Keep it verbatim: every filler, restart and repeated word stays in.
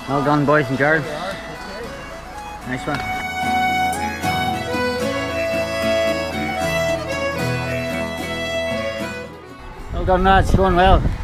Well done, boys and girls. Nice one. Well done, lads. Going well.